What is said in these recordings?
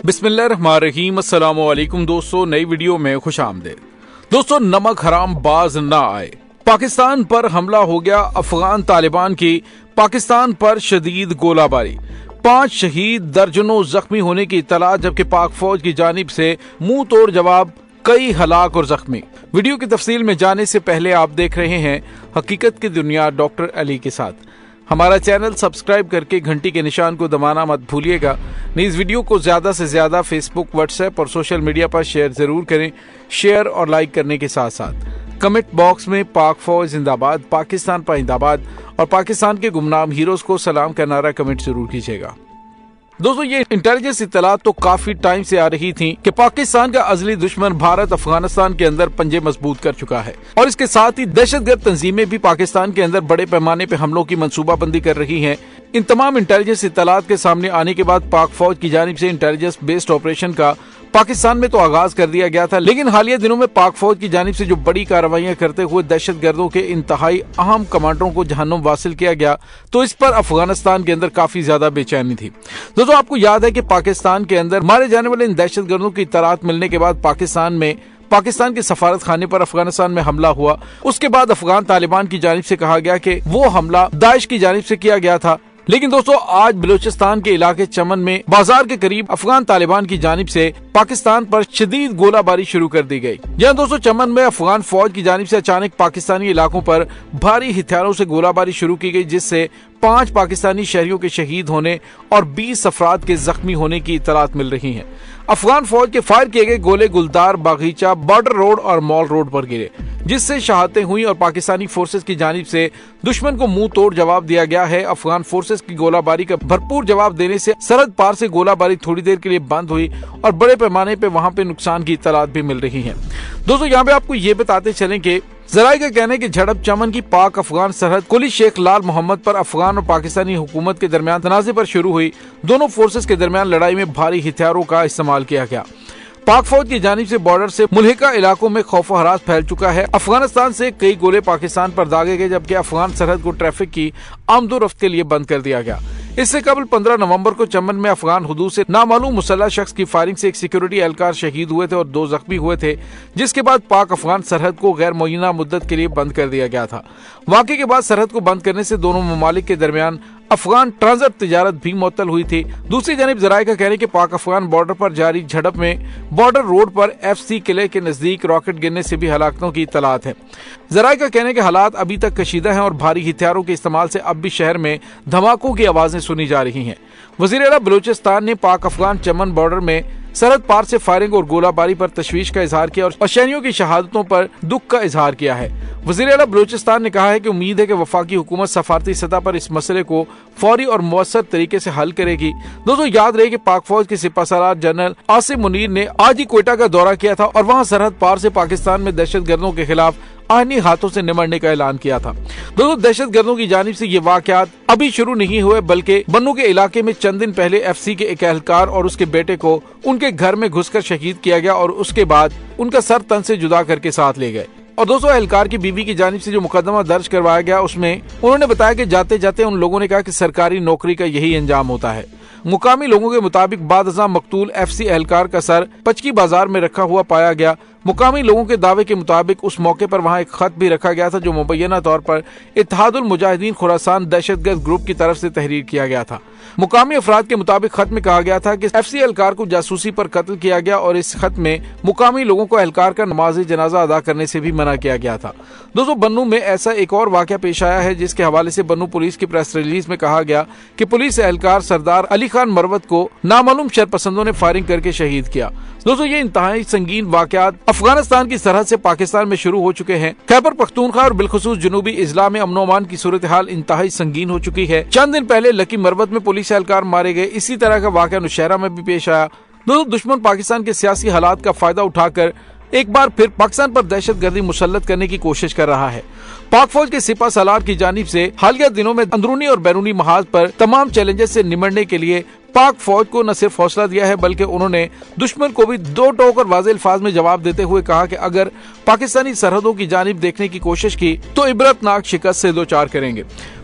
बिस्मिल्लाहिर्रहमानिर्रहीम। अस्सलामु अलैकुम दोस्तों, नई वीडियो में खुश आमदीद। दोस्तों, नमक हराम बाज ना आए। पाकिस्तान पर हमला हो गया। अफगान तालिबान की पाकिस्तान पर शदीद गोलाबारी, 5 शहीद, दर्जनों जख्मी होने की इत्तला, जबकि पाक फौज की जानिब से मुंह तोड़ जवाब, कई हलाक और जख्मी। वीडियो की तफसील में जाने से पहले आप देख रहे हैं हकीकत की दुनिया डॉक्टर अली के साथ। हमारा चैनल सब्सक्राइब करके घंटी के निशान को दबाना मत भूलिएगा। इस वीडियो को ज्यादा से ज्यादा फेसबुक, व्हाट्सएप और सोशल मीडिया पर शेयर जरूर करें। शेयर और लाइक करने के साथ साथ कमेंट बॉक्स में पाक फौज जिंदाबाद, पाकिस्तान पाइंदाबाद और पाकिस्तान के गुमनाम हीरोज को सलाम का नारा कमेंट जरूर कीजिएगा। दोस्तों, ये इंटेलिजेंस इत्तला तो काफी टाइम से आ रही थी कि पाकिस्तान का अजली दुश्मन भारत अफगानिस्तान के अंदर पंजे मजबूत कर चुका है और इसके साथ ही दहशतगर्द तंजीमें भी पाकिस्तान के अंदर बड़े पैमाने पर हमलों की मंसूबाबंदी कर रही हैं। इन तमाम इंटेलिजेंस इत्तलात के सामने आने के बाद पाक फौज की जानिब से इंटेलिजेंस बेस्ड ऑपरेशन का पाकिस्तान में तो आगाज कर दिया गया था, लेकिन हालिया दिनों में पाक फौज की जानिब से जो बड़ी कार्रवाइयां करते हुए दहशतगर्दों के इंतहाई अहम कमांडरों को जहन्नुम वासिल किया गया, तो इस पर अफगानिस्तान के अंदर काफी ज्यादा बेचैनी थी। दोस्तों, आपको याद है कि पाकिस्तान के अंदर मारे जाने वाले इन दहशतगर्दों की इत्तलात मिलने के बाद पाकिस्तान के सफारत खाने पर अफगानिस्तान में हमला हुआ। उसके बाद अफगान तालिबान की जानिब से कहा गया कि वो हमला दाइश की जानिब से किया गया था। लेकिन दोस्तों, आज बलूचिस्तान के इलाके चमन में बाजार के करीब अफगान तालिबान की जानिब से पाकिस्तान पर शदीद गोलाबारी शुरू कर दी गई। यहाँ दोस्तों, चमन में अफगान फौज की जानिब से अचानक पाकिस्तानी इलाकों पर भारी हथियारों से गोलाबारी शुरू की गई, जिससे 5 पाकिस्तानी शहरियों के शहीद होने और 20 अफराद के जख्मी होने की इत्तलात मिल रही हैं। अफगान फौज के फायर किए गए गोले गुलदार, बागीचा, बॉर्डर रोड और मॉल रोड पर गिरे, जिससे शहादतें हुई और पाकिस्तानी फोर्सेस की जानिब से दुश्मन को मुंह तोड़ जवाब दिया गया है। अफगान फोर्सेस की गोलाबारी का भरपूर जवाब देने से सरहद पार से गोलाबारी थोड़ी देर के लिए बंद हुई और बड़े पैमाने पे वहां पे नुकसान की इत्तलात भी मिल रही हैं। दोस्तों, यहाँ पे आपको ये बताते चलें कि जराये का कहना है कि झड़प चमन की पाक अफगान सरहद कुली शेख लाल मोहम्मद पर अफगान और पाकिस्तानी हुकूमत के दरमियान तनाज़े पर शुरू हुई। दोनों फोर्सेस के दरमियान लड़ाई में भारी हथियारों का इस्तेमाल किया गया। पाक फौज की जानिब से बॉर्डर से मुल्हिका इलाकों में खौफ हरास फैल चुका है। अफगानिस्तान से कई गोले पाकिस्तान पर दागे गए, जबकि अफगान सरहद को ट्रैफिक की आमदोरफ्त के लिए बंद कर दिया गया। इससे कबल 15 नवंबर को चमन में अफगान हुदूद से नामालूम मुसल्लह शख्स की फायरिंग से एक सिक्योरिटी एहलकार शहीद हुए थे और 2 जख्मी हुए थे, जिसके बाद पाक अफगान सरहद को गैर मुअय्यना मुद्दत के लिए बंद कर दिया गया था। वाक़े के बाद सरहद को बंद करने से दोनों ममालिक के दरमियान अफगान ट्रांजिट तिजारत भी मुअत्तल हुई थी। दूसरी जानिब जराये का कहने के पाक अफगान बॉर्डर पर जारी झड़प में बॉर्डर रोड पर FC किले के नजदीक रॉकेट गिरने से भी हलाकतों की इत्तलात है। जराये का कहने के हालात अभी तक कशीदा हैं और भारी हथियारों के इस्तेमाल से अब भी शहर में धमाकों की आवाजें सुनी जा रही हैं। वज़ीर आला बलूचिस्तान ने पाक अफगान चमन बॉर्डर में सरहद पार से फायरिंग और गोलाबारी पर तशवीश का इजहार किया और शहरियों की शहादतों पर दुख का इजहार किया है। वज़ीर आला बलूचिस्तान ने कहा है कि उम्मीद है कि वफाकी हुकूमत सफारती सतह पर इस मसले को फौरी और मुअस्सर तरीके से हल करेगी। दोस्तों, याद रहे कि पाक फौज के सिपहसालार जनरल आसिम मुनीर ने आज ही क्वेटा का दौरा किया था और वहाँ सरहद पार से पाकिस्तान में दहशतगर्दों के खिलाफ आईनी हाथों से निमटने का ऐलान किया था। दोस्तों, दहशतगर्दों की जानिब से ये वाकयात अभी शुरू नहीं हुए, बल्कि बन्नू के इलाके में चंद दिन पहले FC के एक एहलकार और उसके बेटे को उनके घर में घुसकर शहीद किया गया और उसके बाद उनका सर तन से जुदा करके साथ ले गए। और दोस्तों, एहलकार की बीवी की जानिब से जो मुकदमा दर्ज करवाया गया, उसमें उन्होंने बताया कि जाते जाते उन लोगों ने कहा कि सरकारी नौकरी का यही अंजाम होता है। मुकामी लोगों के मुताबिक बाद अज़ां मकतूल FC एहलकार का सर पचकी बाजार में रखा हुआ पाया गया। मुकामी लोगों के दावे के मुताबिक उस मौके पर वहां एक खत भी रखा गया था, जो मुबैना तौर पर इत्तेहादुल मुजाहिदीन खुरासान दहशतगर्द ग्रुप की तरफ से तहरीर किया गया था। मुकामी अफराद के मुताबिक खत में कहा गया था कि FC एहलकार को जासूसी पर कत्ल किया गया और इस खत में मुकामी लोगों को एहलकार का नमाज जनाजा अदा करने से भी मना किया गया था। दोस्तों, बन्नू में ऐसा एक और वाकया पेश आया है, जिसके हवाले से बन्नू पुलिस की प्रेस रिलीज में कहा गया कि पुलिस एहलकार सरदार अली खान मरवत को नामालूम शरपसंदों ने फायरिंग करके शहीद किया। दोस्तों, ये इंतहाई संगीन वाकयात अफगानिस्तान की सरहद से पाकिस्तान में शुरू हो चुके हैं। खैबर पख्तूनख्वा और बिलखुसूस जनूबी इजला में अमन अमान की सूरत हाल इंतहाई संगीन हो चुकी है। चंद दिन पहले लकी मरवत में पुलिस एहलकार मारे गए। इसी तरह का वाकया नौशहरा में भी पेश आया। दोस्तों, दुश्मन पाकिस्तान के सियासी हालात का फायदा उठाकर एक बार फिर पाकिस्तान पर दहशतगर्दी मुसल्लत करने की कोशिश कर रहा है। पाक फौज के सिपह सालार की जानिब से हालिया दिनों में अंदरूनी और बैरूनी महाज पर तमाम चैलेंजेस से निमटने के लिए पाक फौज को न सिर्फ हौसला दिया है, बल्कि उन्होंने दुश्मन को भी दो टोक और वाज़ेह अल्फाज में जवाब देते हुए कहा कि अगर पाकिस्तानी सरहदों की जानिब देखने की कोशिश की तो इबरतनाक शिकस्त से दो चार करेंगे।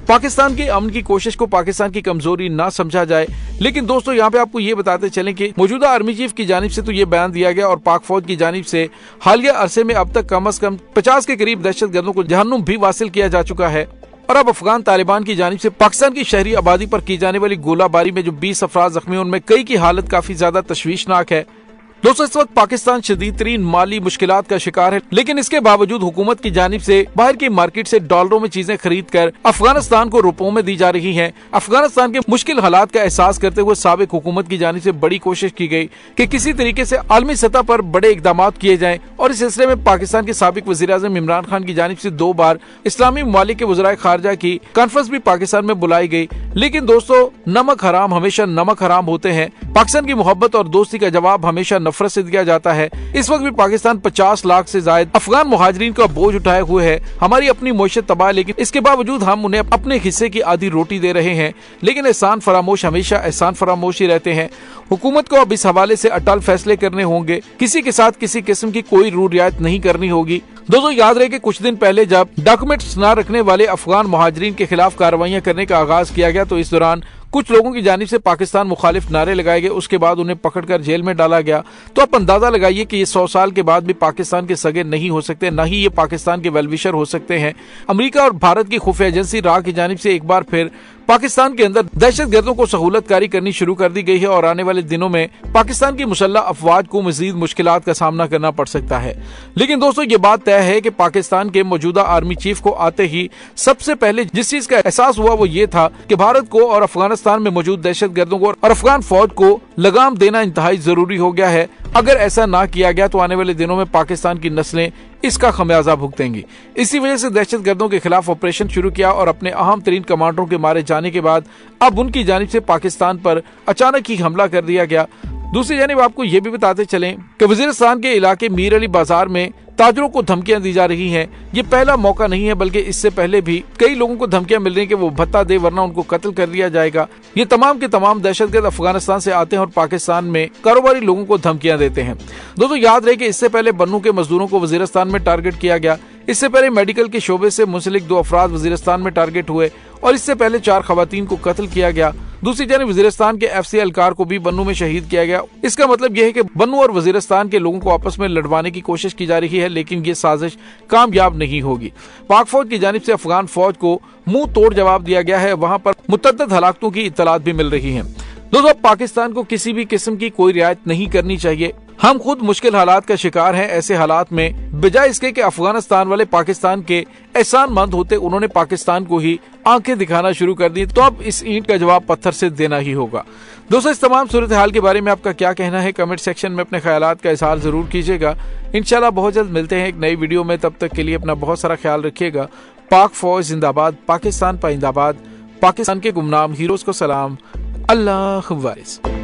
पाकिस्तान के अमन की कोशिश को पाकिस्तान की कमजोरी ना समझा जाए। लेकिन दोस्तों यहाँ पे आपको ये बताते चलें कि मौजूदा आर्मी चीफ की जानिब से तो ये बयान दिया गया और पाक फौज की जानिब से हालिया अरसे में अब तक कम से कम 50 के करीब दहशतगर्दों को जहन्नुम भी वासिल किया जा चुका है। और अब अफगान तालिबान की जानिब से पाकिस्तान की शहरी आबादी पर की जाने वाली गोलाबारी में जो 20 अफराद जख्मी हैं उनमें कई की हालत काफी ज्यादा तशवीशनाक है। दोस्तों इस वक्त पाकिस्तान शदीद तरीन माली मुश्किलात का शिकार है, लेकिन इसके बावजूद हुकूमत की जानिब से बाहर की मार्केट से डॉलरों में चीजें खरीद कर अफगानिस्तान को रुपयों में दी जा रही हैं। अफगानिस्तान के मुश्किल हालात का एहसास करते हुए साबिक हुकूमत की जानिब से बड़ी कोशिश की गई कि किसी तरीके से आलमी सतह पर बड़े इकदाम किए जाएं और इस सिलसिले में पाकिस्तान के साबिक वज़ीर-ए-आज़म इमरान खान की जानिब से 2 बार इस्लामी ममालिक के वज़राए खारजा की कॉन्फ्रेंस भी पाकिस्तान में बुलाई गई। लेकिन दोस्तों नमक हराम हमेशा नमक हराम होते हैं। पाकिस्तान की मोहब्बत और दोस्ती का जवाब हमेशा नफरत से दिया जाता है। इस वक्त भी पाकिस्तान 50 लाख से ज्यादा अफगान मुहाजिरीन का बोझ उठाए हुए है। हमारी अपनी मईशत तबाह, लेकिन इसके बावजूद हम उन्हें अपने हिस्से की आधी रोटी दे रहे हैं। लेकिन एहसान फरामोश हमेशा एहसान फरामोश ही रहते हैं। हुकूमत को अब इस हवाले से अटल फैसले करने होंगे। किसी के साथ किसी किस्म की कोई रू रियायत नहीं करनी होगी। दोस्तों याद रहे कि कुछ दिन पहले जब डॉक्यूमेंट्स न रखने वाले अफगान मुहाजिरीन के खिलाफ कार्रवाइयां करने का आगाज किया गया तो इस दौरान कुछ लोगों की जानिब से पाकिस्तान मुखालिफ नारे लगाए गए। उसके बाद उन्हें पकड़कर जेल में डाला गया। तो आप अंदाजा लगाइए कि ये 100 साल के बाद भी पाकिस्तान के सगे नहीं हो सकते, न ही ये पाकिस्तान के वेलविशर हो सकते हैं। अमेरिका और भारत की खुफिया एजेंसी रा की जानिब से एक बार फिर पाकिस्तान के अंदर दहशतगर्दों को सहूलतकारी करनी शुरू कर दी गई है और आने वाले दिनों में पाकिस्तान की मुसल्लह अफवाज को मजीद मुश्किलात का सामना करना पड़ सकता है। लेकिन दोस्तों ये बात तय है कि पाकिस्तान के मौजूदा आर्मी चीफ को आते ही सबसे पहले जिस चीज का एहसास हुआ वो ये था कि भारत को और अफगानिस्तान में मौजूद दहशतगर्दों को और अफगान फौज को लगाम देना इंतहाई जरूरी हो गया है। अगर ऐसा ना किया गया तो आने वाले दिनों में पाकिस्तान की नस्लें इसका खमियाजा भुगतेंगी। इसी वजह से दहशतगर्दों के खिलाफ ऑपरेशन शुरू किया और अपने अहम तरीन कमांडरों के मारे जाने के बाद अब उनकी जानिब से पाकिस्तान पर अचानक ही हमला कर दिया गया। दूसरी जानिब आपको ये भी बताते चलें कि वजीरिस्तान के इलाके मीर अली बाजार में ताजरों को धमकियां दी जा रही हैं। ये पहला मौका नहीं है, बल्कि इससे पहले भी कई लोगों को धमकियां मिल रही हैं कि वो भत्ता दे वरना उनको कत्ल कर दिया जाएगा। ये तमाम के तमाम दहशतगर्द अफगानिस्तान से आते हैं और पाकिस्तान में कारोबारी लोगों को धमकियां देते हैं। दोस्तों याद रहे कि इससे पहले बन्नू के मजदूरों को वजीरिस्तान में टारगेट किया गया। इससे पहले मेडिकल के शोबे से मुंसलिक 2 अफराद वजीरिस्तान में टारगेट हुए और इससे पहले 4 खवातीन को कत्ल किया गया। दूसरी जानिब वजीरिस्तान के FC एहलकार को भी बन्नू में शहीद किया गया। इसका मतलब यह है कि बन्नू और वजीरिस्तान के लोगों को आपस में लड़वाने की कोशिश की जा रही है, लेकिन ये साजिश कामयाब नहीं होगी। पाक फौज की जानिब से अफगान फौज को मुंह तोड़ जवाब दिया गया है। वहाँ पर मुतअद्दिद हलाकतों की इत्तलात भी मिल रही है। दोस्तों पाकिस्तान को किसी भी किस्म की कोई रियायत नहीं करनी चाहिए। हम खुद मुश्किल हालात का शिकार हैं। ऐसे हालात में बजाय इसके कि अफगानिस्तान वाले पाकिस्तान के एहसानमंद होते, उन्होंने पाकिस्तान को ही आंखें दिखाना शुरू कर दी। तो अब इस ईंट का जवाब पत्थर से देना ही होगा। दोस्तों इस तमाम सूरत हाल के बारे में आपका क्या कहना है, कमेंट सेक्शन में अपने ख्यालात का इजहार जरूर कीजिएगा। इंशाल्लाह बहुत जल्द मिलते हैं एक नई वीडियो में। तब तक के लिए अपना बहुत सारा ख्याल रखिएगा। पाक फौज जिंदाबाद, पाकिस्तान पाइंदाबाद, पाकिस्तान के गुमनाम हीरोज को सलाम। अल्लाह वारिस।